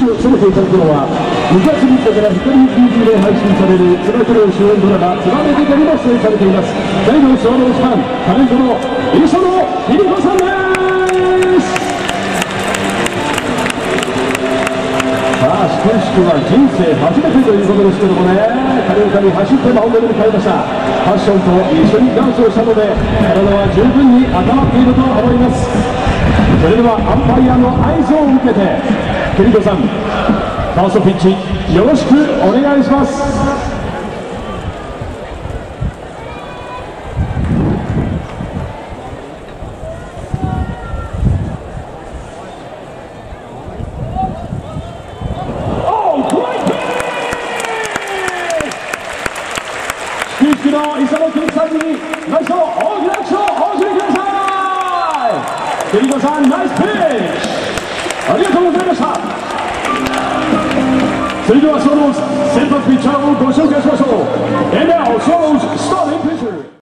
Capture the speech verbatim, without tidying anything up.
を務めていただくのはにがつみっかから光 ティーブイ で配信されるつば九郎主演ドラマ「つばめてか」にも出演されています大のスワローズファンタレントの磯野貴理子さんです。さあ始球式は人生初めてということですけどもね、軽やかに走ってマウンドに向かいました。ファッションと一緒にダンスをしたので体は十分に温まっていると思います。それではアンパイアの合図を受けて貴理子さん、ファーストピッチよろしくお願いします。始球式の磯野貴理子さんにナイス大きな拍手をお送りください。貴理子さん、ナイスピッチ、ありがとうございました。それではスワローズ先発ピッチャーをご紹介しましょう。 And now, Swallows